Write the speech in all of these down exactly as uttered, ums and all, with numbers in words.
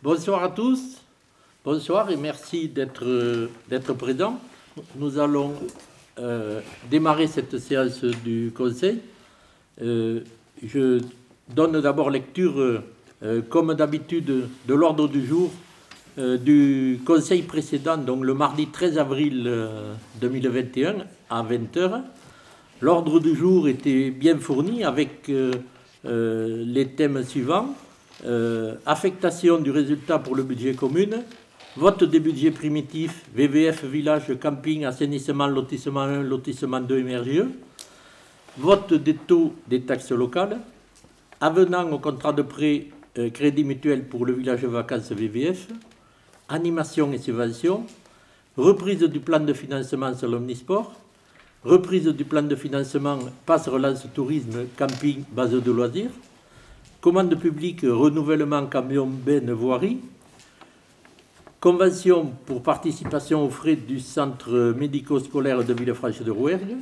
Bonsoir à tous, bonsoir et merci d'être d'être présents. Nous allons euh, démarrer cette séance du Conseil. Euh, je donne d'abord lecture, euh, comme d'habitude, de l'ordre du jour euh, du Conseil précédent, donc le mardi treize avril euh, deux mille vingt et un à vingt heures. L'ordre du jour était bien fourni avec euh, euh, les thèmes suivants. Euh, affectation du résultat pour le budget commune, vote des budgets primitifs, V V F, village, camping, assainissement, lotissement un, lotissement deux M R G E, vote des taux des taxes locales, avenant au contrat de prêt euh, crédit mutuel pour le village vacances V V F, animation et subventions, reprise du plan de financement sur l'omnisport, reprise du plan de financement passe relance tourisme, camping, base de loisirs, commande publique, renouvellement camion benne voirie, convention pour participation aux frais du centre médico-scolaire de Villefranche-de-Rouergue,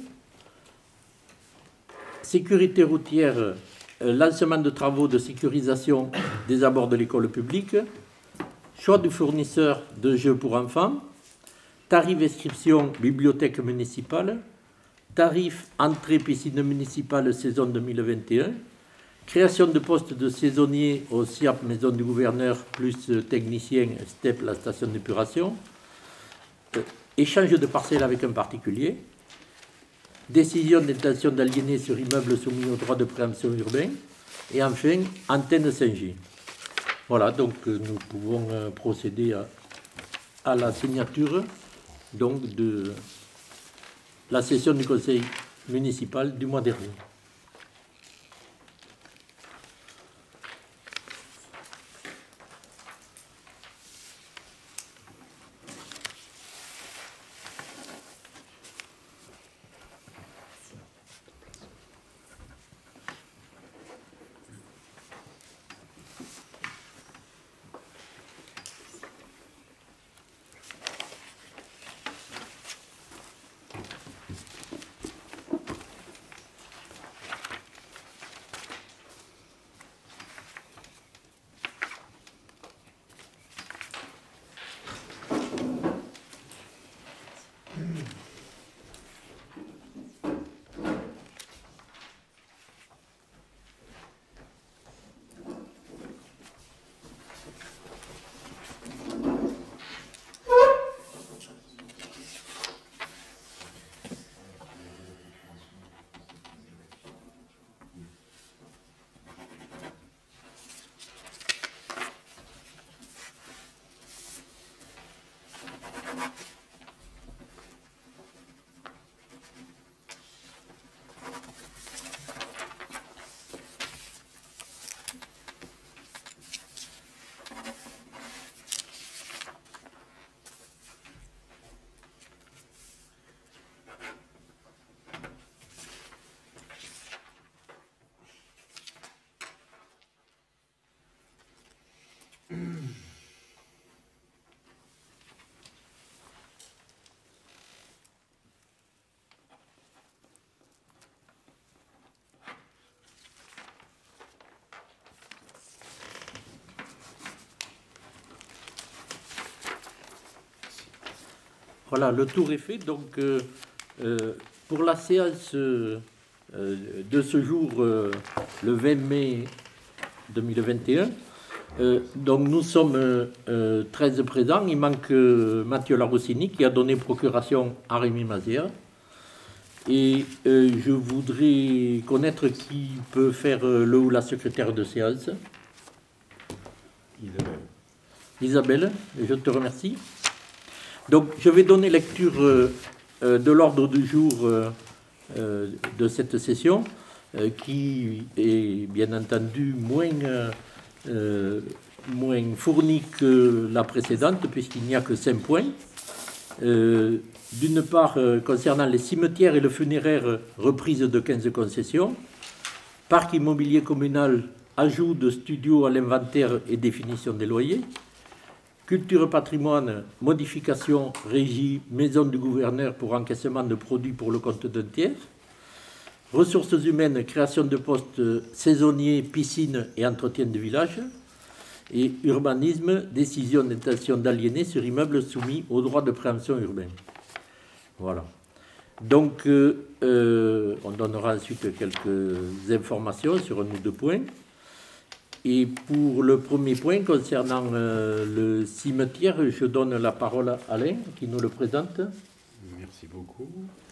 sécurité routière, lancement de travaux de sécurisation des abords de l'école publique, choix du fournisseur de jeux pour enfants, tarif inscription bibliothèque municipale, tarif entrée piscine municipale saison deux mille vingt et un, création de postes de saisonniers au S I A P Maison du Gouverneur plus technicien S T E P la station d'épuration, euh, échange de parcelles avec un particulier, décision d'intention d'aliéner sur immeuble soumis au droit de préemption urbain, et enfin antenne cinq G. Voilà, donc euh, nous pouvons euh, procéder à, à la signature donc, de la session du conseil municipal du mois dernier. Voilà, le tour est fait. Donc, euh, euh, pour la séance euh, de ce jour, euh, le vingt mai deux mille vingt et un, euh, donc nous sommes euh, treize présents. Il manque euh, Mathieu Larossini qui a donné procuration à Rémi Mazière. Et euh, je voudrais connaître qui peut faire euh, le ou la secrétaire de séance. Isabelle. Isabelle, je te remercie. Donc, je vais donner lecture euh, euh, de l'ordre du jour euh, euh, de cette session, euh, qui est bien entendu moins, euh, moins fournie que la précédente, puisqu'il n'y a que cinq points. Euh, D'une part, euh, concernant les cimetières et le funéraire, reprise de quinze concessions, parc immobilier communal, ajout de studios à l'inventaire et définition des loyers, culture patrimoine, modification, régie, maison du gouverneur pour encaissement de produits pour le compte d'un tiers, ressources humaines, création de postes saisonniers, piscine et entretien de village, Et urbanisme, décision d'intention d'aliéner sur immeuble soumis au droit de préemption urbain. Voilà. Donc, euh, euh, on donnera ensuite quelques informations sur un ou deux points. Et pour le premier point, concernant euh, le cimetière, je donne la parole à Alain, qui nous le présente. Merci beaucoup.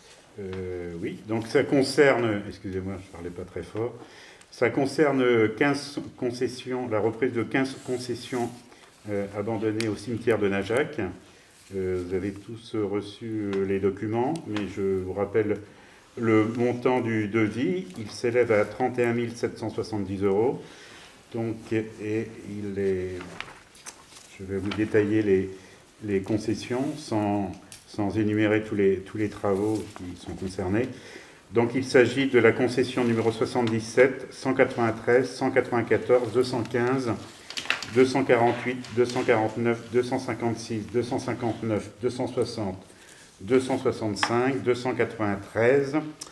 Euh, oui, donc ça concerne, excusez-moi, je ne parlais pas très fort, ça concerne quinze concessions, la reprise de quinze concessions euh, abandonnées au cimetière de Najac. Euh, vous avez tous reçu les documents, mais je vous rappelle le montant du devis. Il s'élève à trente et un mille sept cent soixante-dix euros. Donc, et il est, je vais vous détailler les, les concessions sans, sans énumérer tous les, tous les travaux qui sont concernés. Donc, il s'agit de la concession numéro soixante-dix-sept, cent quatre-vingt-treize, cent quatre-vingt-quatorze, deux cent quinze, deux cent quarante-huit, deux cent quarante-neuf, deux cent cinquante-six, deux cent cinquante-neuf, deux cent soixante, deux cent soixante-cinq, deux cent quatre-vingt-treize.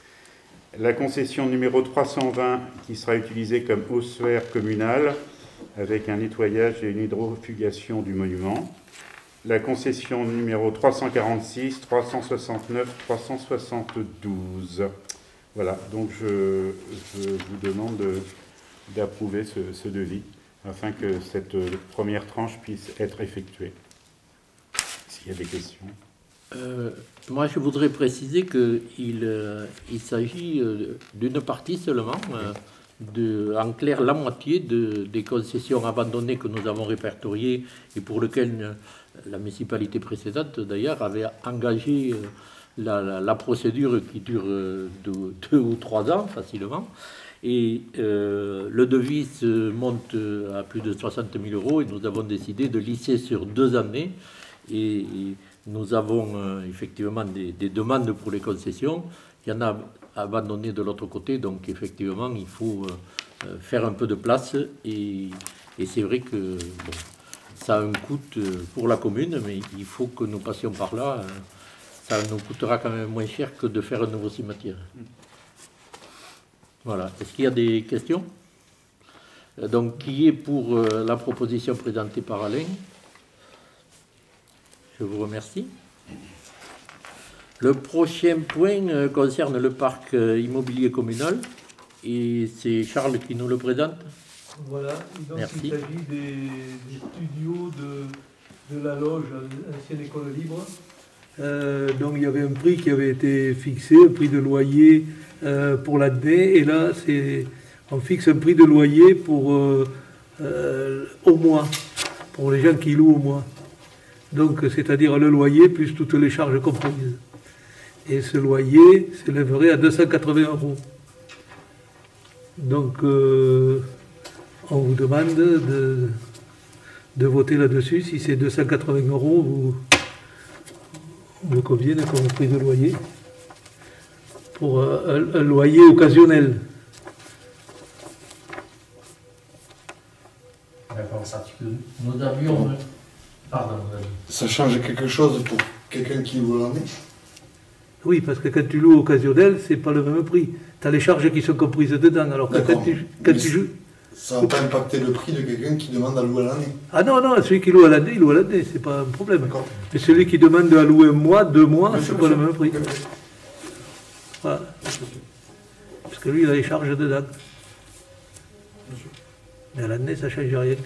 La concession numéro trois cent vingt qui sera utilisée comme ossuaire communal avec un nettoyage et une hydrofugation du monument. La concession numéro trois cent quarante-six, trois cent soixante-neuf, trois cent soixante-douze. Voilà, donc je, je vous demande d'approuver ce, ce devis afin que cette première tranche puisse être effectuée. S'il y a des questions. Euh, moi, je voudrais préciser qu'il euh, il s'agit euh, d'une partie seulement, euh, de, en clair la moitié de, des concessions abandonnées que nous avons répertoriées et pour lesquelles euh, la municipalité précédente, d'ailleurs, avait engagé euh, la, la, la procédure qui dure euh, deux, deux ou trois ans facilement. Et euh, le devis se monte à plus de soixante mille euros et nous avons décidé de lisser sur deux années. Et, et nous avons euh, effectivement des, des demandes pour les concessions. Il y en a abandonné de l'autre côté, donc effectivement, il faut euh, faire un peu de place. Et, et c'est vrai que bon, ça a un coût pour la commune, mais il faut que nous passions par là. Ça nous coûtera quand même moins cher que de faire un nouveau cimetière. Voilà. Est-ce qu'il y a des questions? Donc, qui est pour euh, la proposition présentée par Alain? Je vous remercie. Le prochain point euh, concerne le parc euh, immobilier communal et c'est Charles qui nous le présente. Voilà, donc Merci. Il s'agit des, des studios de, de la loge ancienne école libre. Euh, donc il y avait un prix qui avait été fixé, un prix de loyer euh, pour l'année, et là c'est on fixe un prix de loyer pour euh, euh, au mois, pour les gens qui louent au mois. Donc, c'est-à-dire le loyer plus toutes les charges comprises. Et ce loyer s'élèverait à deux cent quatre-vingts euros. Donc, euh, on vous demande de, de voter là-dessus si ces deux cent quatre-vingts euros vous, vous conviennent comme prix de loyer pour un, un loyer occasionnel. D'accord, parce que nous avions... Pardon. Ça change quelque chose pour quelqu'un qui loue l'année? Oui, parce que quand tu loues occasionnel, c'est pas le même prix. Tu as les charges qui sont comprises dedans. Alors que quand tu, quand tu joues... Ça va pas impacter le prix de quelqu'un qui demande à louer à l'année? Ah non, non, celui qui loue à l'année, il loue à l'année, c'est pas un problème. Mais celui qui demande à louer un mois, deux mois, c'est pas le même prix. Voilà. Parce que lui, il a les charges dedans. Mais à l'année, ça ne change rien.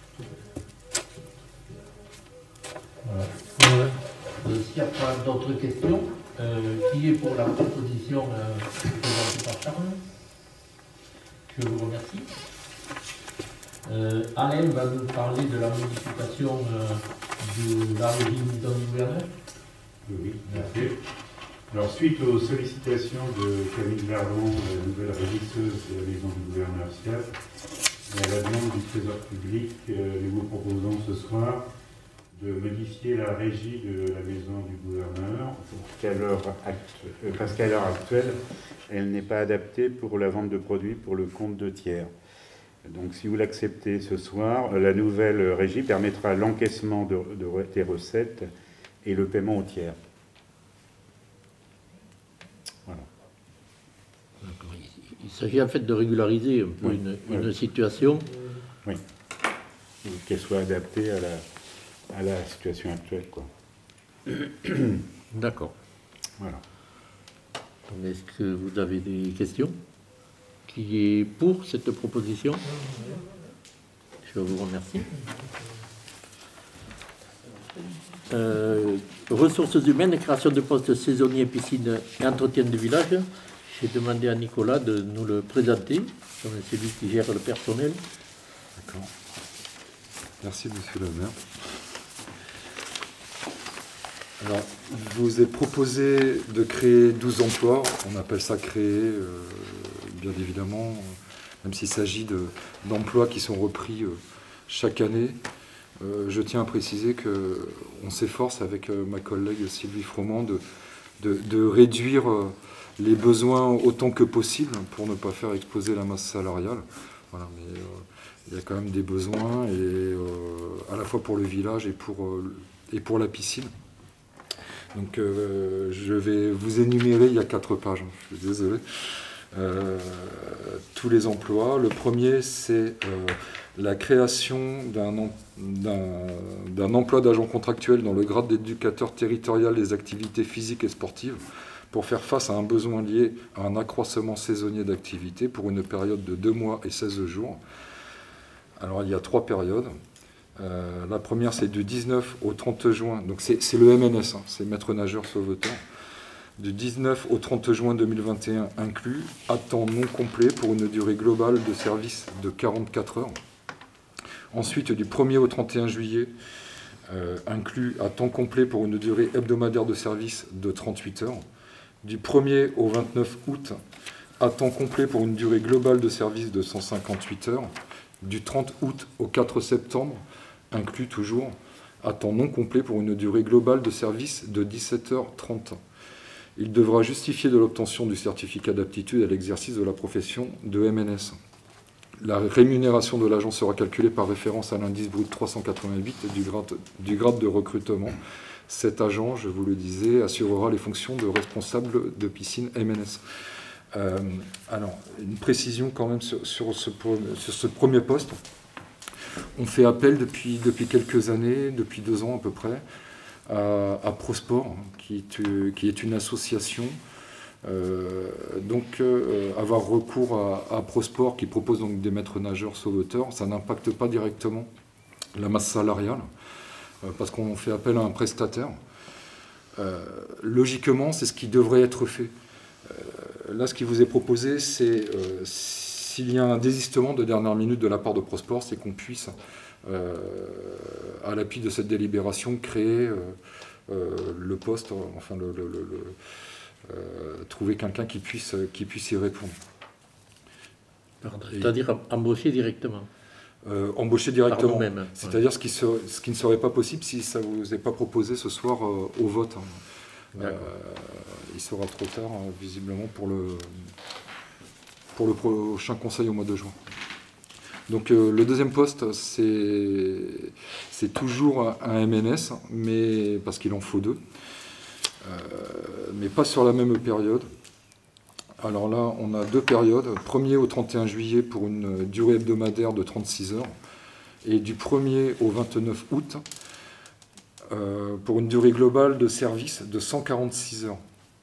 Voilà. Voilà. Euh, S'il n'y a pas d'autres questions, euh, qui est pour la proposition euh, présentée par Charles? Je vous remercie. Euh, Alain va nous parler de la modification euh, de la régime mise en gouverneur. Oui, merci. Alors, suite aux sollicitations de Camille Verlon, la nouvelle régisseuse de la maison du gouverneur S I A P, et à la demande du Trésor public, euh, nous vous proposons ce soir de modifier la régie de la maison du gouverneur pour qu'à l'heure actuelle, parce qu'à l'heure actuelle, elle n'est pas adaptée pour la vente de produits pour le compte de tiers. Donc, si vous l'acceptez ce soir, la nouvelle régie permettra l'encaissement de, de, des recettes et le paiement au tiers. Voilà. Il s'agit en fait de régulariser un peu Oui, une, oui. une situation. Oui. qu'elle soit adaptée à la, à la situation actuelle, quoi. D'accord. Voilà. Est-ce que vous avez des questions? Qui est pour cette proposition? Je vous remercie. Euh, ressources humaines, création de postes saisonniers, piscine et entretien du village. J'ai demandé à Nicolas de nous le présenter, comme c'est lui qui gère le personnel. D'accord. Merci, monsieur le maire. Alors, je vous ai proposé de créer douze emplois. On appelle ça créer, euh, bien évidemment, même s'il s'agit de, d'emplois qui sont repris euh, chaque année. Euh, je tiens à préciser qu'on s'efforce avec euh, ma collègue Sylvie Froment de, de, de réduire euh, les besoins autant que possible pour ne pas faire exploser la masse salariale. Voilà, mais euh, il y a quand même des besoins, et, euh, à la fois pour le village et pour, euh, et pour la piscine. Donc euh, je vais vous énumérer, il y a quatre pages, hein, je suis désolé, euh, tous les emplois. Le premier, c'est euh, la création d'un, d'un, d'un emploi d'agent contractuel dans le grade d'éducateur territorial des activités physiques et sportives pour faire face à un besoin lié à un accroissement saisonnier d'activité pour une période de deux mois et seize jours. Alors il y a trois périodes. Euh, la première, c'est du dix-neuf au trente juin, donc c'est, c'est le M N S, hein, c'est maître nageur sauveteur, du dix-neuf au trente juin deux mille vingt et un inclus, à temps non complet pour une durée globale de service de quarante-quatre heures. Ensuite, du premier au trente et un juillet, euh, inclus à temps complet pour une durée hebdomadaire de service de trente-huit heures. Du premier au vingt-neuf août, à temps complet pour une durée globale de service de cent cinquante-huit heures. Du trente août au quatre septembre, inclus toujours, à temps non complet pour une durée globale de service de dix-sept heures trente. Il devra justifier de l'obtention du certificat d'aptitude à l'exercice de la profession de M N S. La rémunération de l'agent sera calculée par référence à l'indice brut trois cent quatre-vingt-huit du grade, du grade de recrutement. Cet agent, je vous le disais, assurera les fonctions de responsable de piscine M N S. Euh, alors, une précision quand même sur, sur, ce, sur ce premier poste. On fait appel depuis, depuis quelques années, depuis deux ans à peu près, à, à Prosport, qui est, qui est une association. Euh, donc, euh, avoir recours à, à Prosport, qui propose donc des maîtres nageurs sauveteurs, ça n'impacte pas directement la masse salariale, euh, parce qu'on fait appel à un prestataire. Euh, logiquement, c'est ce qui devrait être fait. Euh, là, ce qui vous est proposé, c'est... Euh, S'il y a un désistement de dernière minute de la part de Prosport, c'est qu'on puisse, euh, à l'appui de cette délibération, créer euh, euh, le poste, enfin le, le, le, le, euh, trouver quelqu'un qui puisse, qui puisse y répondre. C'est-à-dire embaucher directement. Euh, embaucher directement. C'est-à-dire ouais. ce, qui se, ce qui ne serait pas possible si ça ne vous est pas proposé ce soir euh, au vote. Hein. Euh, il sera trop tard, euh, visiblement, pour le... pour le prochain conseil au mois de juin. Donc euh, le deuxième poste, c'est, c'est toujours un M N S, mais, parce qu'il en faut deux, euh, mais pas sur la même période. Alors là, on a deux périodes, premier au trente et un juillet pour une durée hebdomadaire de trente-six heures, et du premier au vingt-neuf août euh, pour une durée globale de service de cent quarante-six heures.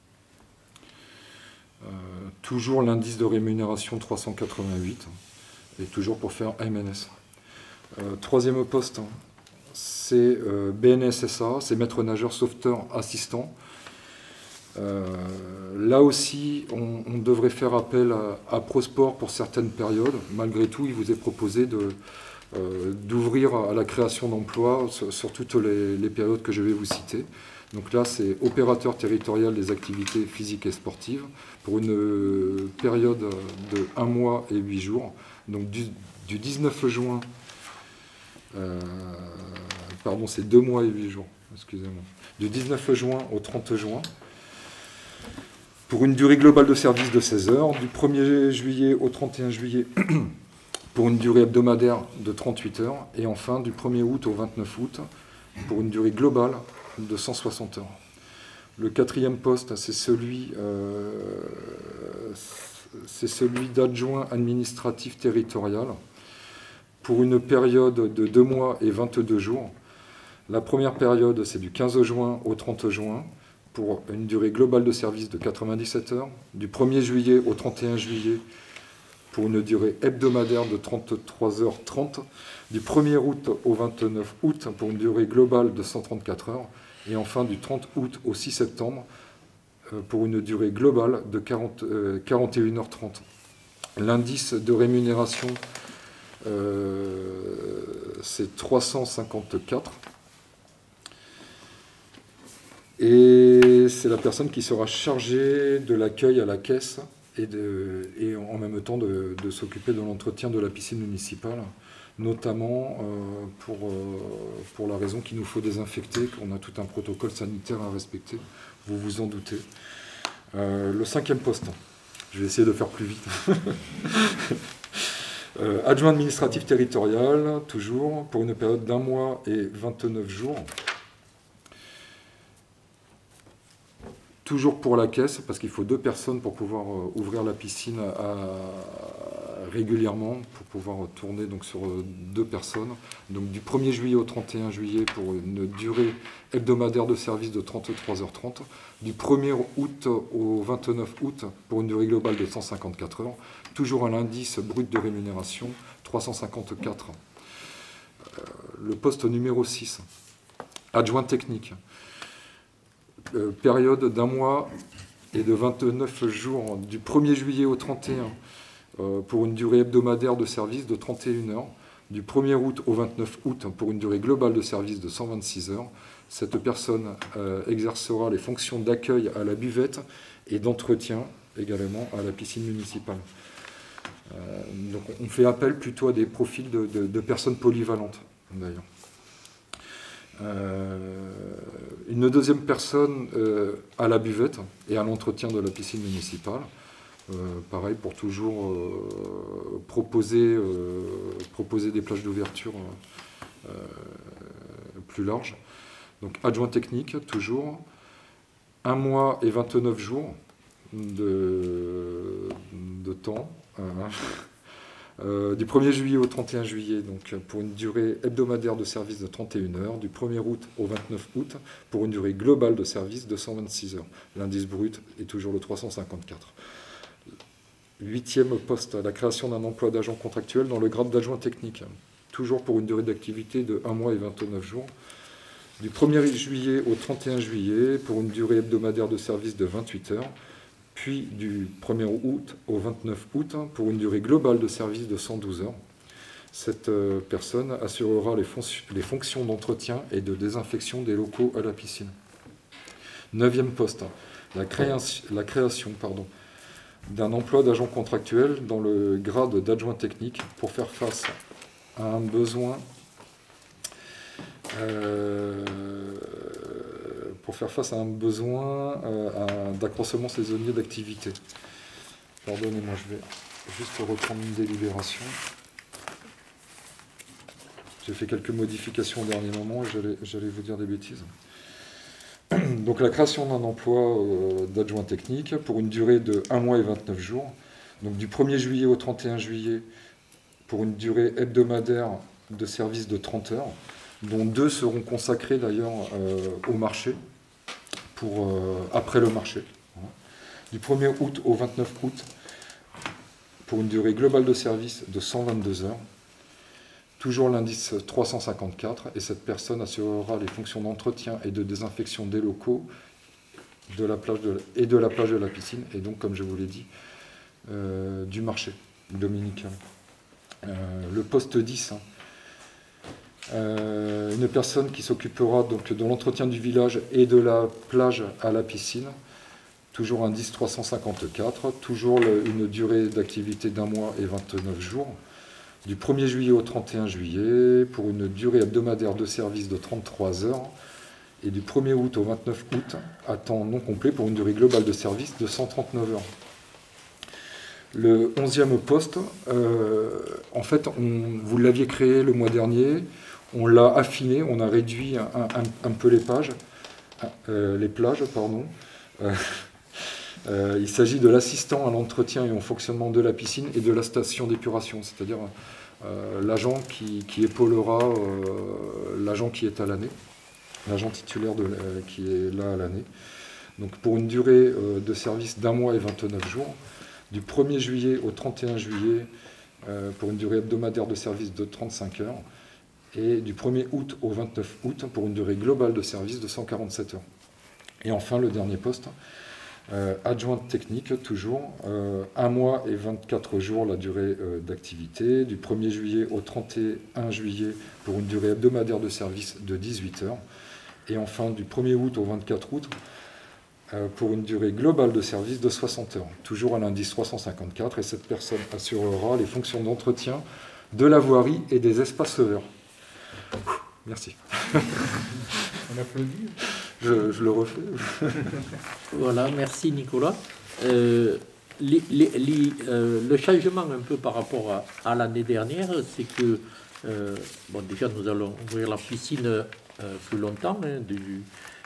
Euh, toujours l'indice de rémunération trois cent quatre-vingt-huit, et toujours pour faire M N S. Euh, troisième poste, c'est euh, B N S S A, c'est maître nageur sauveteur assistant. Euh, là aussi, on, on devrait faire appel à, à Prosport pour certaines périodes. Malgré tout, il vous est proposé de, euh, d'ouvrir à la création d'emplois sur, sur toutes les, les périodes que je vais vous citer. Donc là, c'est opérateur territorial des activités physiques et sportives pour une période de un mois et huit jours. Donc du, du dix-neuf juin, euh, pardon, c'est deux mois et huit jours, excusez-moi. Du dix-neuf juin au trente juin, pour une durée globale de service de seize heures. Du premier juillet au trente et un juillet, pour une durée hebdomadaire de trente-huit heures. Et enfin, du premier août au vingt-neuf août, pour une durée globale de cent soixante heures. Le quatrième poste, c'est celui, euh, c'est celui d'adjoint administratif territorial pour une période de deux mois et vingt-deux jours. La première période, c'est du quinze juin au trente juin, pour une durée globale de service de quatre-vingt-dix-sept heures. Du premier juillet au trente et un juillet, pour une durée hebdomadaire de trente-trois heures trente. Du premier août au vingt-neuf août, pour une durée globale de cent trente-quatre heures. Et enfin, du trente août au six septembre, pour une durée globale de quarante, euh, quarante et une heures trente. L'indice de rémunération, euh, c'est trois cent cinquante-quatre. Et c'est la personne qui sera chargée de l'accueil à la caisse et, de, et en même temps de, de s'occuper de l'entretien de la piscine municipale, notamment euh, pour, euh, pour la raison qu'il nous faut désinfecter, qu'on a tout un protocole sanitaire à respecter, vous vous en doutez. Euh, le cinquième poste, je vais essayer de faire plus vite. euh, adjoint administratif territorial, toujours, pour une période d'un mois et vingt-neuf jours. Toujours pour la caisse, parce qu'il faut deux personnes pour pouvoir euh, ouvrir la piscine à, à, régulièrement, pour pouvoir tourner donc, sur euh, deux personnes. Donc du premier juillet au trente et un juillet pour une durée hebdomadaire de service de trente-trois heures trente. Du premier août au vingt-neuf août pour une durée globale de cent cinquante-quatre heures. Toujours à l'indice brut de rémunération, trois cent cinquante-quatre. Euh, le poste numéro six, adjoint technique. Euh, période d'un mois et de vingt-neuf jours, du premier juillet au trente et un, euh, pour une durée hebdomadaire de service de trente et une heures, du premier août au vingt-neuf août pour une durée globale de service de cent vingt-six heures. Cette personne euh, exercera les fonctions d'accueil à la buvette et d'entretien également à la piscine municipale. Euh, donc on fait appel plutôt à des profils de, de, de personnes polyvalentes d'ailleurs. Euh, une deuxième personne euh, à la buvette et à l'entretien de la piscine municipale. Euh, pareil, pour toujours euh, proposer, euh, proposer des plages d'ouverture euh, plus larges. Donc adjoint technique, toujours. Un mois et vingt-neuf jours de, de temps. Hein. Euh, du premier juillet au trente et un juillet, donc pour une durée hebdomadaire de service de trente et une heures, du premier août au vingt-neuf août, pour une durée globale de service de cent vingt-six heures. L'indice brut est toujours le trois cent cinquante-quatre. Huitième poste, la création d'un emploi d'agent contractuel dans le grade d'adjoint technique, toujours pour une durée d'activité de un mois et vingt-neuf jours. Du premier juillet au trente et un juillet, pour une durée hebdomadaire de service de vingt-huit heures. Puis du premier août au vingt-neuf août, pour une durée globale de service de cent douze heures. Cette euh, personne assurera les, fonc les fonctions d'entretien et de désinfection des locaux à la piscine. Neuvième poste, la, création, la création pardon, d'un emploi d'agent contractuel dans le grade d'adjoint technique pour faire face à un besoin euh, pour faire face à un besoin euh, d'accroissement saisonnier d'activité. Pardonnez-moi, je vais juste reprendre une délibération. J'ai fait quelques modifications au dernier moment et j'allais vous dire des bêtises. Donc la création d'un emploi euh, d'adjoint technique pour une durée de un mois et vingt-neuf jours. Donc du premier juillet au trente et un juillet pour une durée hebdomadaire de service de trente heures, dont deux seront consacrés d'ailleurs euh, au marché. Pour, euh, après le marché. Du premier août au vingt-neuf août, pour une durée globale de service de cent vingt-deux heures. Toujours l'indice trois cent cinquante-quatre, et cette personne assurera les fonctions d'entretien et de désinfection des locaux de la plage de, et de la plage de la piscine, et donc, comme je vous l'ai dit, euh, du marché dominical. Euh, le poste dix, hein. Euh, une personne qui s'occupera donc de l'entretien du village et de la plage à la piscine, toujours indice trois cent cinquante-quatre, toujours le, une durée d'activité d'un mois et vingt-neuf jours, du premier juillet au trente et un juillet, pour une durée hebdomadaire de service de trente-trois heures, et du premier août au vingt-neuf août, à temps non complet, pour une durée globale de service de cent trente-neuf heures. Le onzième poste, euh, en fait, on, vous l'aviez créé le mois dernier. On l'a affiné, on a réduit un, un, un peu les pages, euh, les plages, pardon. Euh, Euh, il s'agit de l'assistant à l'entretien et au fonctionnement de la piscine et de la station d'épuration, c'est-à-dire euh, l'agent qui, qui épaulera euh, l'agent qui est à l'année, l'agent titulaire de la, qui est là à l'année. Donc pour une durée euh, de service d'un mois et vingt-neuf jours, du premier juillet au trente et un juillet, euh, pour une durée hebdomadaire de service de trente-cinq heures, et du premier août au vingt-neuf août pour une durée globale de service de cent quarante-sept heures. Et enfin, le dernier poste, euh, adjointe technique, toujours, euh, un mois et vingt-quatre jours la durée euh, d'activité, du premier juillet au trente et un juillet pour une durée hebdomadaire de service de dix-huit heures, et enfin du premier août au vingt-quatre août euh, pour une durée globale de service de soixante heures, toujours à l'indice trois cent cinquante-quatre, et cette personne assurera les fonctions d'entretien de la voirie et des espaces verts. Merci. On applaudit. Je, je le refais. Voilà, merci Nicolas. Euh, les, les, les, euh, le changement un peu par rapport à, à l'année dernière, c'est que, euh, bon, déjà nous allons ouvrir la piscine euh, plus longtemps, hein, du,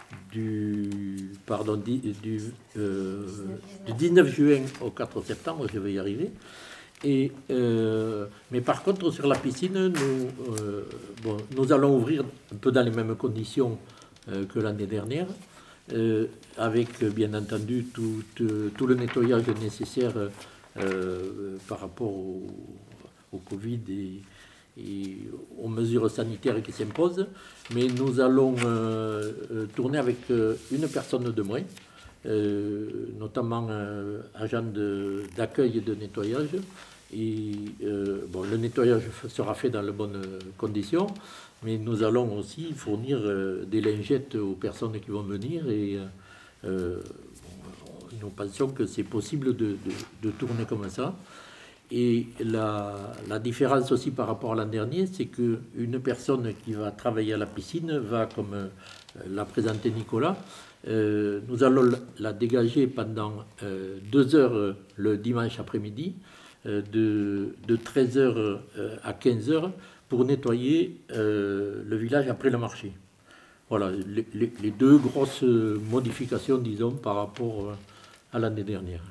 du, pardon, du, du, euh, du dix-neuf juin au quatre septembre, je vais y arriver. Et, euh, mais par contre, sur la piscine, nous, euh, bon, nous allons ouvrir un peu dans les mêmes conditions euh, que l'année dernière, euh, avec bien entendu tout, euh, tout le nettoyage nécessaire euh, par rapport au, au Covid et, et aux mesures sanitaires qui s'imposent. Mais nous allons euh, tourner avec une personne de moins, euh, notamment euh, agent d'accueil et de nettoyage. Et euh, bon, le nettoyage sera fait dans de bonnes conditions, mais nous allons aussi fournir euh, des lingettes aux personnes qui vont venir, et euh, bon, nous pensons que c'est possible de, de, de tourner comme ça. Et la, la différence aussi par rapport à l'an dernier, c'est qu'une personne qui va travailler à la piscine va, comme euh, l'a présenté Nicolas, euh, nous allons la dégager pendant euh, deux heures le dimanche après-midi, De, de treize heures à quinze heures pour nettoyer euh, le village après le marché. Voilà, les, les, les deux grosses modifications, disons, par rapport à l'année dernière.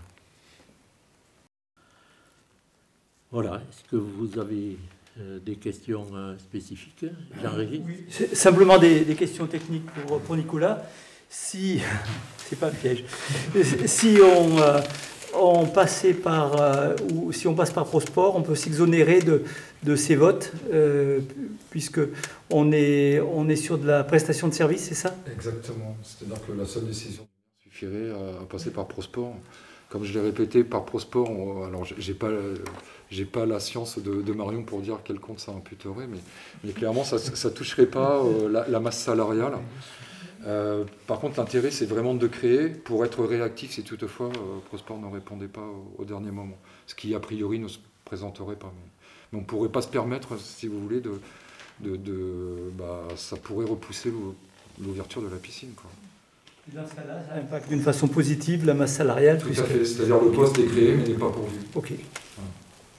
Voilà, est-ce que vous avez euh, des questions euh, spécifiques, Jean-Régis? Oui, c'est simplement des, des questions techniques pour, pour Nicolas. Si, c'est pas un piège, si on... Euh, On passait par, euh, ou si on passe par ProSport, on peut s'exonérer de, de ces votes, euh, puisque on est, on est sur de la prestation de service, c'est ça? Exactement. C'est-à-dire que la seule décision suffirait à, à passer par ProSport. Comme je l'ai répété, par ProSport, on, alors j'ai pas, j'ai pas la science de, de Marion pour dire quel compte ça imputerait, mais, mais clairement, ça ne toucherait pas euh, la, la masse salariale. Euh, par contre, l'intérêt, c'est vraiment de créer pour être réactif si toutefois euh, ProSport ne répondait pas au, au dernier moment. Ce qui, a priori, ne se présenterait pas. Mais, mais on ne pourrait pas se permettre, si vous voulez, de, de, de bah, ça pourrait repousser l'ouverture de la piscine, quoi. Dans ce cas-là, ça impacte d'une façon positive la masse salariale. Tout à fait, c'est-à-dire le poste est créé, mais n'est pas pourvu. Ok. Voilà.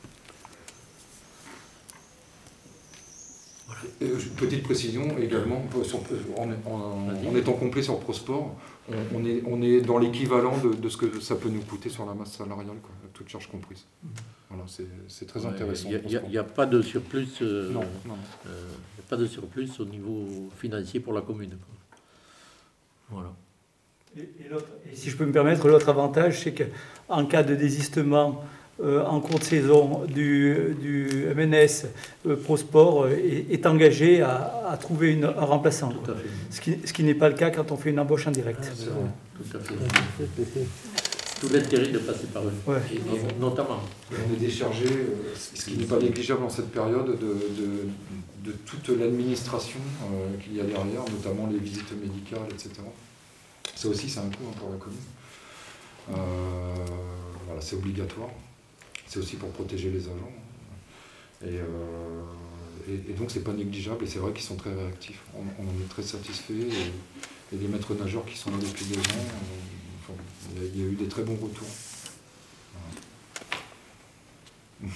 Et, petite précision également, sur, en, en, en étant complet sur ProSport, on, on, est, on est dans l'équivalent de, de ce que ça peut nous coûter sur la masse salariale, quoi, toutes charges comprises. Voilà, c'est très intéressant. Il n'y a, a, a pas de surplus. Euh, non, non. Euh, y a pas de surplus au niveau financier pour la commune, quoi. Voilà. Et, et, et si je peux me permettre, l'autre avantage, c'est qu'en cas de désistement euh, en cours de saison du, du M N S, euh, ProSport euh, est, est engagé à, à trouver une, un remplaçant. Tout à fait. Ce qui, ce qui n'est pas le cas quand on fait une embauche en direct. Ah, tout à fait. Tout l'intérêt de passer par eux, ouais. et, et notamment. On est déchargé, euh, ce qui n'est pas négligeable en cette période, de, de, de toute l'administration euh, qu'il y a derrière, notamment les visites médicales, et cetera. Ça aussi, c'est un coût hein, pour la commune. Euh, voilà, c'est obligatoire. C'est aussi pour protéger les agents. Et, euh, et, et donc, c'est pas négligeable. Et c'est vrai qu'ils sont très réactifs. On, on en est très satisfaits. Et, et les maîtres nageurs qui sont là depuis deux ans, euh, enfin, il, y a, il y a eu des très bons retours. Voilà.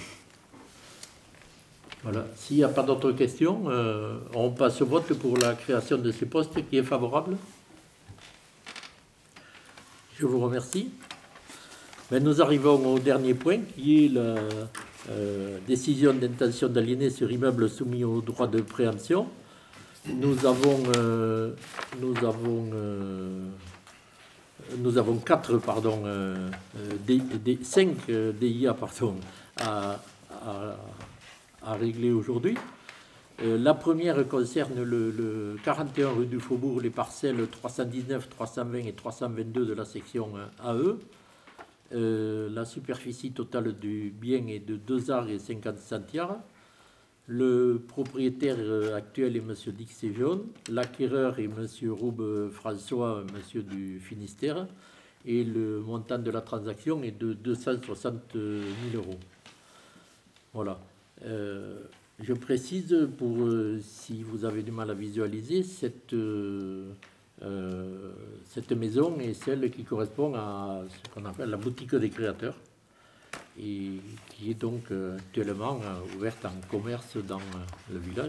Voilà. S'il n'y a pas d'autres questions, euh, on passe au vote pour la création de ces postes. Qui est favorable? Je vous remercie. Ben, nous arrivons au dernier point, qui est la euh, décision d'intention d'aliéner sur immeuble soumis au droit de préemption. Nous avons, euh, nous avons, euh, nous avons quatre, pardon, euh, des, des, cinq euh, D I A pardon, à, à, à régler aujourd'hui. Euh, la première concerne le, le quarante et un rue du Faubourg, les parcelles trois cent dix-neuf, trois cent vingt et trois cent vingt-deux de la section A E. Euh, la superficie totale du bien est de deux arts et cinquante centiares. Le propriétaire actuel est M. Dix et Jaune. L'acquéreur est M. Roube François, M. du Finistère. Et le montant de la transaction est de deux cent soixante mille euros. Voilà. Euh, je précise, pour euh, si vous avez du mal à visualiser, cette, euh, euh, cette maison est celle qui correspond à ce qu'on appelle la boutique des créateurs, et qui est donc euh, actuellement euh, ouverte en commerce dans euh, le village.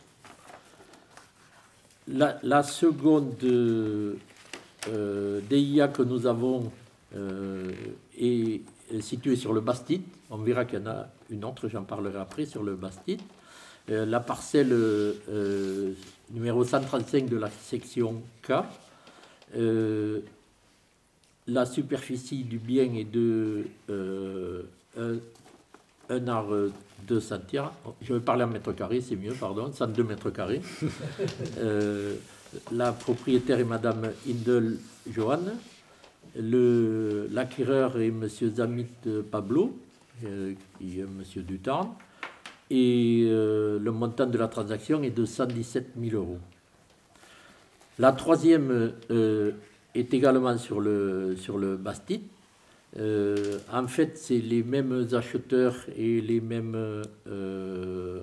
La, la seconde euh, D I A que nous avons euh, est située sur le Bastide. On verra qu'il y en a une autre, j'en parlerai après, sur le Bastide. Euh, la parcelle euh, numéro cent trente-cinq de la section K. Euh, La superficie du bien est de euh, un, un art deux centiares. Je vais parler en mètres carrés, c'est mieux, pardon, cent deux mètres carrés. Euh, la propriétaire est Madame Indel Johanne. L'acquéreur est Monsieur Zamit Pablo, euh, qui est Monsieur Dutarn. Et euh, le montant de la transaction est de cent dix-sept mille euros. La troisième euh, est également sur le, sur le Bastide. Euh, en fait, c'est les mêmes acheteurs et les mêmes, euh, euh,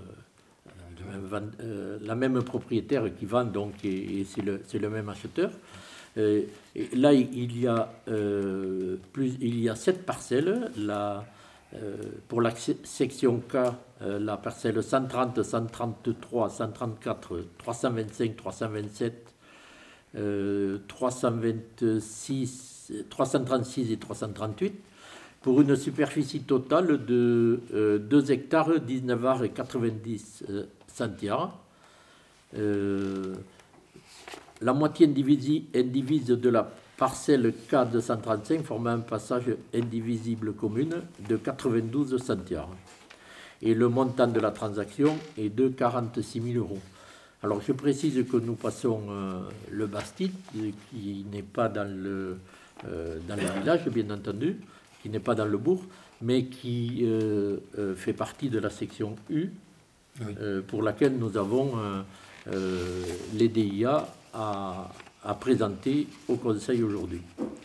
la même propriétaire qui vend, donc, et, et c'est le, le même acheteur. Euh, et là, il y a euh, plus, il y a sept parcelles. La, euh, pour la section K, euh, la parcelle cent trente, cent trente-trois, cent trente-quatre, trois cent vingt-cinq, trois cent vingt-sept. Euh, trois cent vingt-six, trois cent trente-six et trois cent trente-huit, pour une superficie totale de euh, deux hectares, dix-neuf arts et quatre-vingt-dix euh, centiares. Euh, la moitié indivise, indivise de la parcelle K deux cent trente-cinq forme un passage indivisible commune de quatre-vingt-douze centiares. Et le montant de la transaction est de quarante-six mille euros. Alors, je précise que nous passons euh, le Bastide, qui n'est pas dans le, euh, dans le village, bien entendu, qui n'est pas dans le bourg, mais qui euh, euh, fait partie de la section U, oui. euh, pour laquelle nous avons euh, euh, les D I A à, à présenter au Conseil aujourd'hui.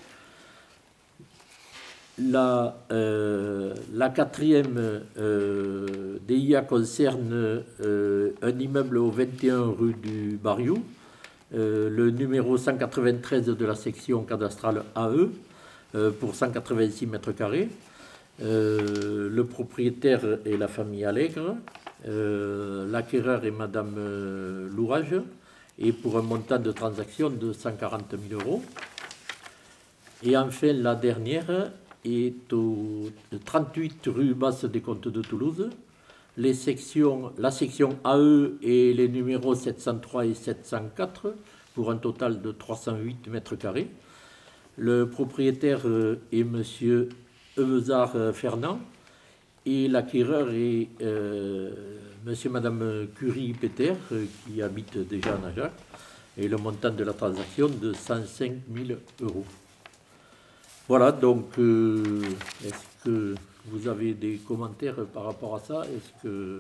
La, euh, la quatrième euh, D I A concerne euh, un immeuble au vingt et un rue du Bariou, euh, le numéro cent quatre-vingt-treize de la section cadastrale A E, euh, pour cent quatre-vingt-six mètres carrés. Euh, le propriétaire est la famille Allègre, euh, l'acquéreur est Madame euh, Lourage, et pour un montant de transaction de cent quarante mille euros. Et enfin, la dernière est au trente-huit rue Basse des Comtes de Toulouse. Les sections, la section A E et les numéros sept cent trois et sept cent quatre pour un total de trois cent huit mètres carrés. Le propriétaire est M. Evezard Fernand et l'acquéreur est euh, M. et Mme Curie-Péter qui habitent déjà à Najac, et le montant de la transaction de cent cinq mille euros. Voilà, donc, euh, est-ce que vous avez des commentaires par rapport à ça? Est-ce que...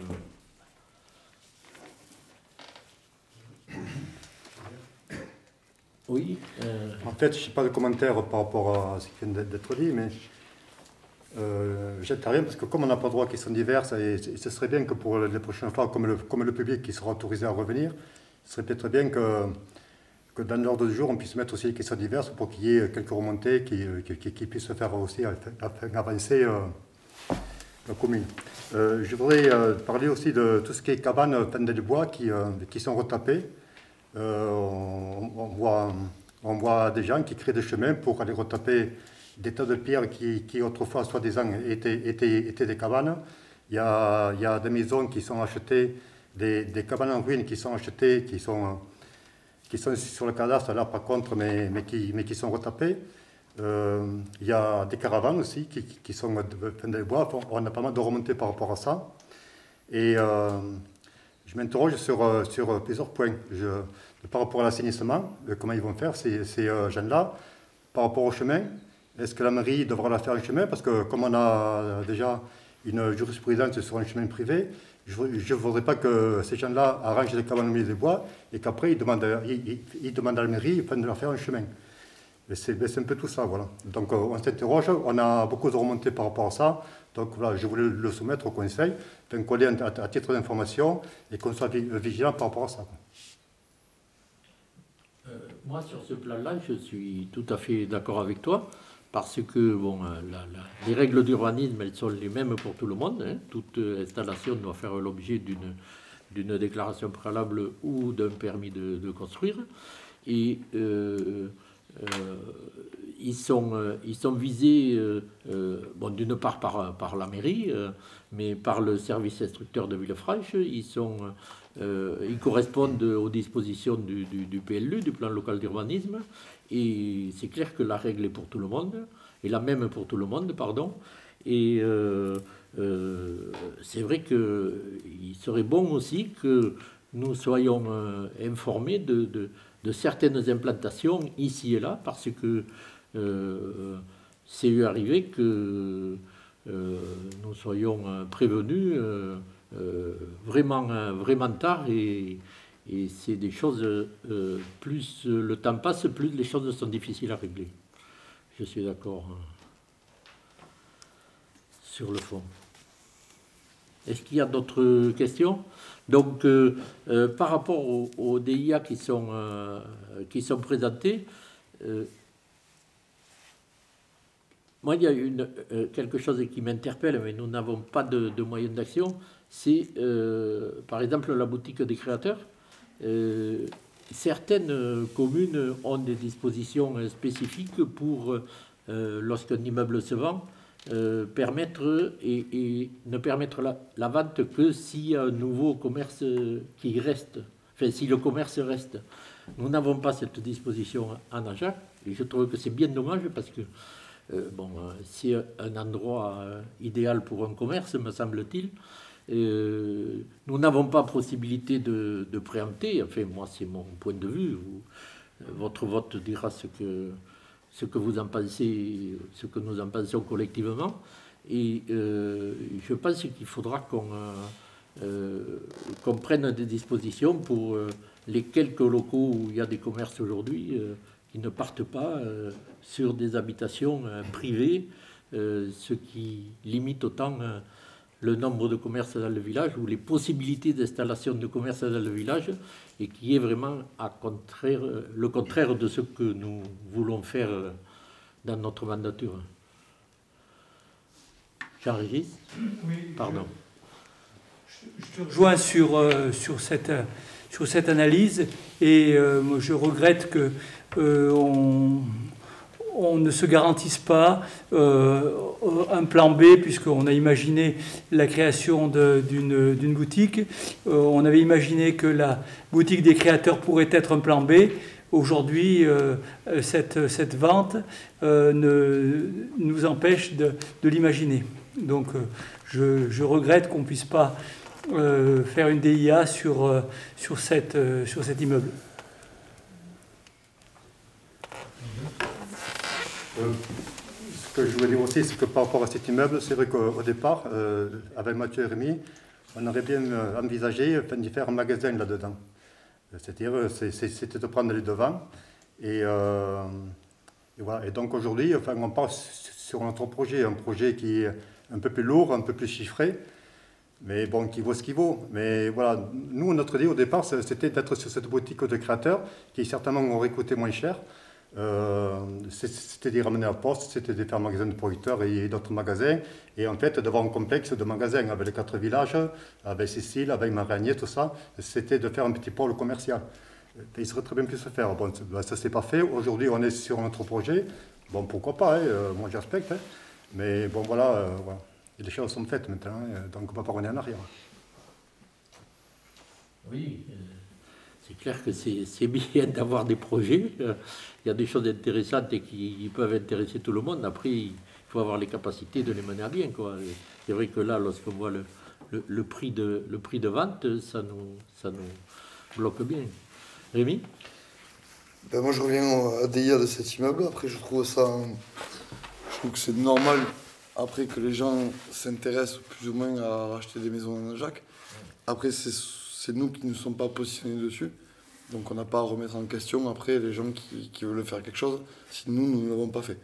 Oui. Euh... En fait, je n'ai pas de commentaires par rapport à ce qui vient d'être dit, mais euh, j'interviens parce que comme on n'a pas droit à questions diverses, et, et ce serait bien que pour les prochaines fois, comme le, comme le public qui sera autorisé à revenir, ce serait peut-être bien que... que dans l'ordre du jour, on puisse mettre aussi les questions diverses pour qu'il y ait quelques remontées qui, qui, qui puissent se faire aussi afin d'avancer euh, la commune. Euh, je voudrais euh, parler aussi de tout ce qui est cabanes fendées de bois qui, euh, qui sont retapées. Euh, on, on, voit, on voit des gens qui créent des chemins pour aller retaper des tas de pierres qui, qui autrefois, soi-disant, étaient, étaient, étaient des cabanes. Il y, a, il y a des maisons qui sont achetées, des, des cabanes en ruine qui sont achetées, qui sont, qui sont sur le cadastre, là par contre, mais, mais, qui, mais qui sont retapées. Euh, il y a des caravanes aussi qui, qui sont de, de bois. On a pas mal de remontées par rapport à ça. Et euh, je m'interroge sur, sur plusieurs points. Je, par rapport à l'assainissement, comment ils vont faire ces, ces euh, jeunes-là. Par rapport au chemin, est-ce que la mairie devra la faire un chemin? Parce que comme on a déjà une jurisprudence sur un chemin privé, je ne voudrais pas que ces gens-là arrangent les cabanes au milieu des bois et qu'après ils demandent, ils, ils, ils demandent à la mairie de leur faire un chemin. C'est un peu tout ça, voilà. Donc on s'interroge, on a beaucoup de remontées par rapport à ça. Donc voilà, je voulais le soumettre au Conseil, d'un coller à, à titre d'information et qu'on soit vigilant par rapport à ça. Euh, moi, sur ce plan-là, je suis tout à fait d'accord avec toi. Parce que bon, la, la, les règles d'urbanisme, elles sont les mêmes pour tout le monde. Hein. Toute installation doit faire l'objet d'une déclaration préalable ou d'un permis de, de construire. Et euh, euh, ils, sont, ils sont visés, euh, euh, bon, d'une part par, par la mairie, euh, mais par le service instructeur de Villefranche. Ils, sont, euh, ils correspondent aux dispositions du, du, du P L U, du plan local d'urbanisme. Et c'est clair que la règle est pour tout le monde, et la même pour tout le monde, pardon. Et euh, euh, c'est vrai qu'il serait bon aussi que nous soyons euh, informés de, de, de certaines implantations ici et là, parce que euh, c'est eu arrivé que euh, nous soyons prévenus euh, euh, vraiment, vraiment tard et Et c'est des choses, euh, plus le temps passe, plus les choses sont difficiles à régler. Je suis d'accord hein, sur le fond. Est-ce qu'il y a d'autres questions? Donc, euh, euh, par rapport aux, aux D I A qui sont, euh, qui sont présentés, euh, moi, il y a une, euh, quelque chose qui m'interpelle, mais nous n'avons pas de, de moyens d'action, c'est, euh, par exemple, la boutique des créateurs. Euh, certaines communes ont des dispositions spécifiques pour, euh, lorsqu'un immeuble se vend, euh, permettre et, et ne permettre la, la vente que s'il y a un nouveau commerce qui reste, enfin si le commerce reste. Nous n'avons pas cette disposition en Agen et je trouve que c'est bien dommage parce que euh, bon, c'est un endroit euh, idéal pour un commerce, me semble-t-il. Euh, nous n'avons pas possibilité de, de préempter, enfin moi c'est mon point de vue, vous, votre vote dira ce que, ce que vous en pensez, ce que nous en pensons collectivement, et euh, je pense qu'il faudra qu'on euh, qu'on prenne des dispositions pour euh, les quelques locaux où il y a des commerces aujourd'hui, euh, qui ne partent pas euh, sur des habitations euh, privées, euh, ce qui limite autant euh, le nombre de commerces dans le village ou les possibilités d'installation de commerces dans le village et qui est vraiment à contraire, le contraire de ce que nous voulons faire dans notre mandature. Jean-Régis? Oui, pardon. Je, je te rejoins sur, euh, sur, cette, sur cette analyse et euh, moi je regrette que euh, on... on ne se garantisse pas euh, un plan B, puisqu'on a imaginé la création d'une d'une boutique. Euh, on avait imaginé que la boutique des créateurs pourrait être un plan B. Aujourd'hui, euh, cette, cette vente euh, ne, nous empêche de, de l'imaginer. Donc, euh, je, je regrette qu'on ne puisse pas euh, faire une D I A sur, euh, sur, cette, euh, sur cet immeuble. Euh, ce que je voulais dire aussi, c'est que par rapport à cet immeuble, c'est vrai qu'au départ, euh, avec Mathieu et Rémi, on aurait bien envisagé enfin, d'y faire un magasin là-dedans. C'est-à-dire, c'était de prendre les devants. Et, euh, et, voilà. Et donc aujourd'hui, enfin, on part sur notre projet, un projet qui est un peu plus lourd, un peu plus chiffré, mais bon, qui vaut ce qu'il vaut. Mais voilà, nous, notre idée au départ, c'était d'être sur cette boutique de créateurs, qui certainement aurait coûté moins cher. Euh, c'était d'y ramener à poste, c'était de faire un magasin de producteurs et d'autres magasins, et en fait d'avoir un complexe de magasins avec les quatre villages, avec Cécile, avec Maragnier, tout ça, c'était de faire un petit pôle commercial. Et il serait très bien pu se faire. Bon, ça ne s'est pas fait. Aujourd'hui, on est sur notre projet. bon, pourquoi pas, hein, euh, moi je respecte. Hein. Mais bon, voilà, euh, voilà. Et les choses sont faites maintenant, hein, donc on ne va pas revenir en arrière. Oui, euh, c'est clair que c'est bien d'avoir des projets. Euh, il y a des choses intéressantes et qui peuvent intéresser tout le monde. Après, il faut avoir les capacités de les mener à bien, quoi. C'est vrai que là, lorsqu'on voit le, le, le, prix de, le prix de vente, ça nous, ça nous bloque bien. Rémi? Ben moi, je reviens à D I A de cet immeuble. Après, je trouve ça... Je trouve que c'est normal, après, que les gens s'intéressent plus ou moins à acheter des maisons en Ajac. Après, c'est nous qui ne sommes pas positionnés dessus. Donc, on n'a pas à remettre en question, après, les gens qui, qui veulent faire quelque chose, si nous, nous ne l'avons pas fait.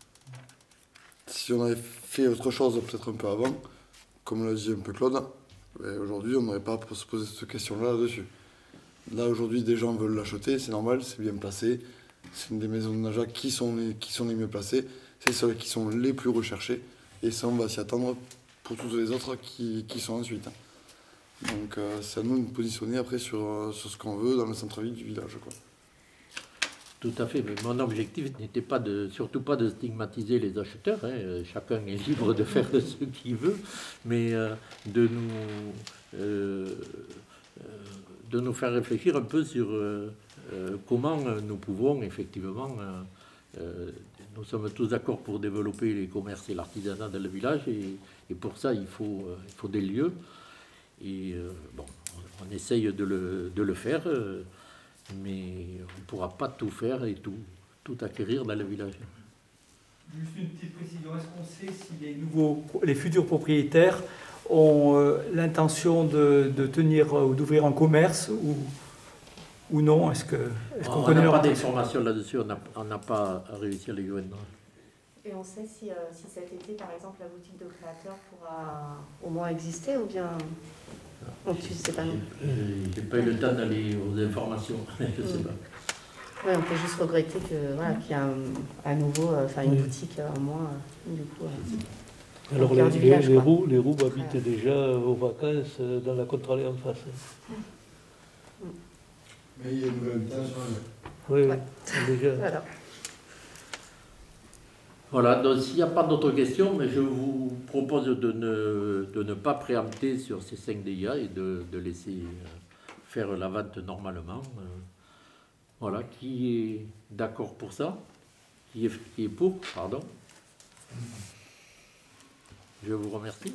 Si on avait fait autre chose, peut-être un peu avant, comme l'a dit un peu Claude, ben aujourd'hui, on n'aurait pas à se poser cette question-là là-dessus. Là, aujourd'hui, des gens veulent l'acheter, c'est normal, c'est bien placé. C'est une des maisons de Najac qui sont les, qui sont les mieux placées. C'est celles qui sont les plus recherchées. Et ça, on va s'y attendre pour toutes les autres qui, qui sont ensuite. Donc, euh, c'est à nous de nous positionner après sur, euh, sur ce qu'on veut dans le centre-ville du village, quoi. Tout à fait, mais mon objectif n'était pas de, surtout pas de stigmatiser les acheteurs. Hein. Chacun est libre de faire ce qu'il veut, mais euh, de nous... Euh, euh, de nous faire réfléchir un peu sur euh, euh, comment nous pouvons effectivement, euh, euh, nous sommes tous d'accord pour développer les commerces et l'artisanat dans le village, et, et pour ça il faut, euh, il faut des lieux, et euh, bon, on, on essaye de le, de le faire, euh, mais on ne pourra pas tout faire et tout, tout acquérir dans le village. Juste une petite précision, est-ce qu'on sait si les nouveaux, les futurs propriétaires ont euh, l'intention de, de tenir ou euh, d'ouvrir un commerce ou, ou non? Est-ce que est-ce qu'on connaît leur intention? On n'a pas d'informations là-dessus, on n'a pas réussi à les joindre. Et on sait si, euh, si cet été, par exemple, la boutique de créateurs pourra au moins exister ou bien... Non, tu sais pas. J'ai pas eu le temps d'aller aux informations, je ne sais pas. Oui, on peut juste regretter que voilà, qu'il y a un, à nouveau, enfin une oui. boutique en moins, du coup. Euh, Alors les, village, les, les roues, les roues habitent ouais. déjà aux vacances dans la contre-allée en face. Mais il y a une nouvelle habitation. Oui, ouais. déjà. Voilà. Voilà, donc s'il n'y a pas d'autres questions, mais je vous propose de ne, de ne pas préempter sur ces cinq D I A et de, de laisser faire la vente normalement. Voilà, qui est d'accord pour ça? Qui est, qui est pour, pardon? Je vous remercie.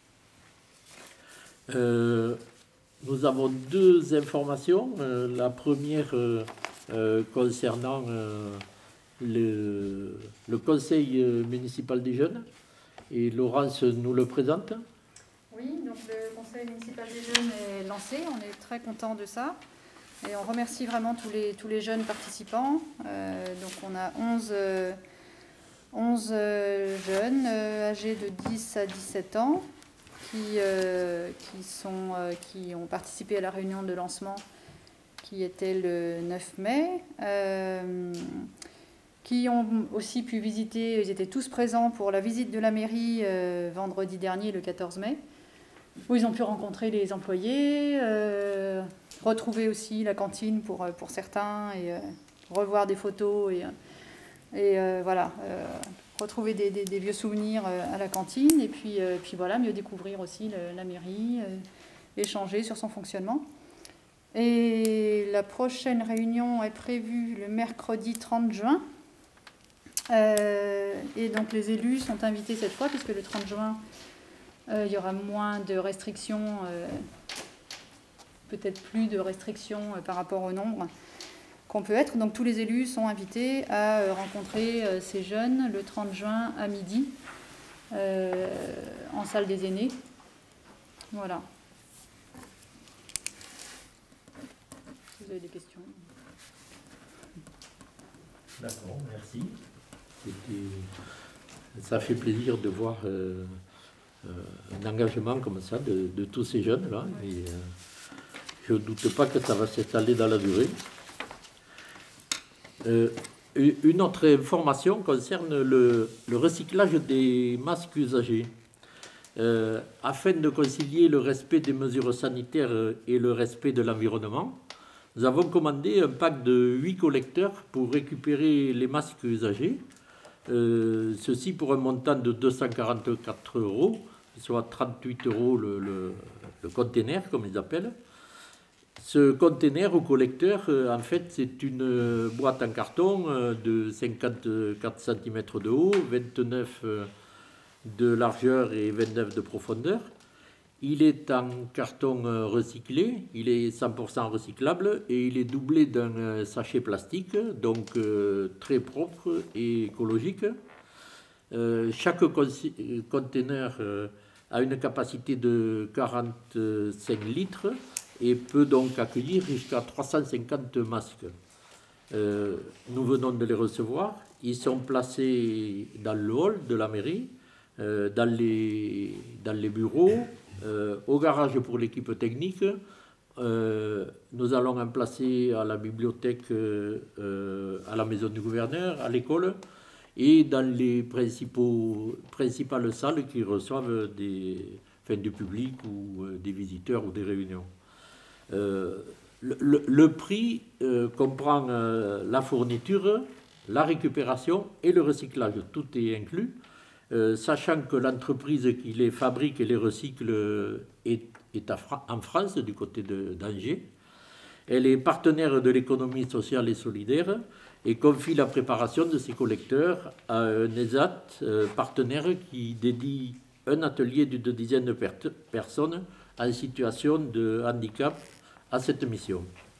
Euh, nous avons deux informations. Euh, la première euh, euh, concernant euh, le, le conseil municipal des jeunes. Et Laurence nous le présente. Oui, donc le conseil municipal des jeunes est lancé. On est très content de ça. Et on remercie vraiment tous les, tous les jeunes participants. Euh, donc on a onze, euh, onze euh, jeunes euh, âgés de dix à dix-sept ans qui, euh, qui, sont, euh, qui ont participé à la réunion de lancement qui était le neuf mai, euh, qui ont aussi pu visiter, ils étaient tous présents pour la visite de la mairie euh, vendredi dernier, le quatorze mai, où ils ont pu rencontrer les employés, euh, retrouver aussi la cantine pour, pour certains et euh, revoir des photos et, et euh, voilà, euh, retrouver des, des, des vieux souvenirs à la cantine et puis, euh, puis voilà, mieux découvrir aussi le, la mairie, euh, échanger sur son fonctionnement. Et la prochaine réunion est prévue le mercredi trente juin. Euh, et donc les élus sont invités cette fois puisque le trente juin, euh, il y aura moins de restrictions, euh, peut-être plus de restrictions euh, par rapport au nombre qu'on peut être. Donc tous les élus sont invités à euh, rencontrer euh, ces jeunes le trente juin à midi euh, en salle des aînés. Voilà. Si vous avez des questions. D'accord, merci. Ça fait plaisir de voir euh, euh, un engagement comme ça de, de tous ces jeunes-là. Et euh, je ne doute pas que ça va s'étaler dans la durée. Euh, une autre information concerne le, le recyclage des masques usagés. Euh, afin de concilier le respect des mesures sanitaires et le respect de l'environnement, nous avons commandé un pack de huit collecteurs pour récupérer les masques usagés. Euh, ceci pour un montant de deux cent quarante-quatre euros, soit trente-huit euros le, le, le container, comme ils appellent. Ce container au collecteur, euh, en fait, c'est une euh, boîte en carton euh, de cinquante-quatre centimètres de haut, vingt-neuf euh, de largeur et vingt-neuf de profondeur. Il est en carton euh, recyclé, il est cent pour cent recyclable et il est doublé d'un euh, sachet plastique, donc euh, très propre et écologique. Euh, chaque container euh, a une capacité de quarante-cinq litres et peut donc accueillir jusqu'à trois cent cinquante masques. Euh, nous venons de les recevoir. Ils sont placés dans le hall de la mairie, euh, dans, les, dans les bureaux, euh, au garage pour l'équipe technique. Euh, nous allons en placer à la bibliothèque, euh, à la maison du gouverneur, à l'école et dans les principaux, principales salles qui reçoivent des, enfin, du public ou euh, des visiteurs ou des réunions. Euh, le, le, le prix euh, comprend euh, la fourniture, la récupération et le recyclage. Tout est inclus, euh, sachant que l'entreprise qui les fabrique et les recycle est, est à Fra- en France, du côté de, d'Angers. Elle est partenaire de l'économie sociale et solidaire et confie la préparation de ces collecteurs à un E S A T euh, partenaire qui dédie un atelier d'une dizaine de per- personnes en situation de handicap à cette mission.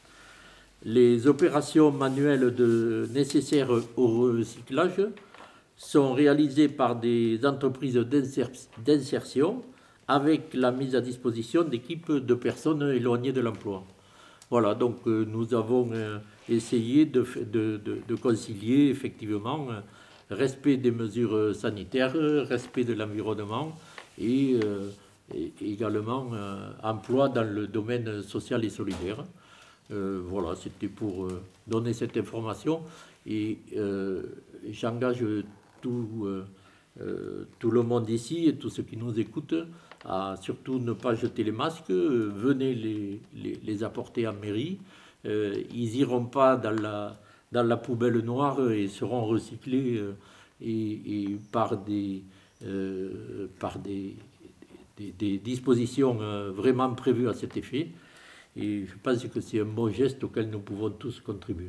Les opérations manuelles de, nécessaires au recyclage sont réalisées par des entreprises d'inser, d'insertion avec la mise à disposition d'équipes de personnes éloignées de l'emploi. Voilà, donc euh, nous avons euh, essayé de, de, de, de concilier effectivement euh, respect des mesures sanitaires, respect de l'environnement et, euh, et également euh, emploi dans le domaine social et solidaire. Euh, voilà, c'était pour euh, donner cette information et euh, j'engage tout, euh, euh, tout le monde ici et tous ceux qui nous écoutent à surtout ne pas jeter les masques, euh, venez les, les, les apporter en mairie, euh, ils iront pas dans la, dans la poubelle noire et seront recyclés euh, et, et par des, euh, par des, des, des dispositions euh, vraiment prévues à cet effet. Et je pense que c'est un bon geste auquel nous pouvons tous contribuer.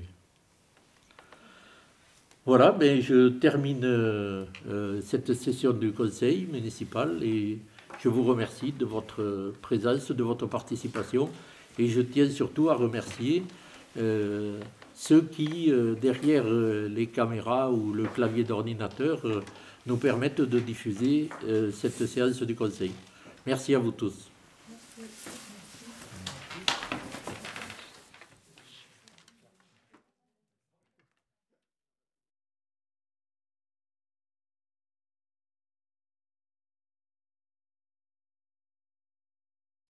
Voilà, ben je termine euh, cette session du conseil municipal et je vous remercie de votre présence, de votre participation et je tiens surtout à remercier euh, ceux qui, euh, derrière euh, les caméras ou le clavier d'ordinateur, euh, nous permettent de diffuser euh, cette séance du conseil. Merci à vous tous.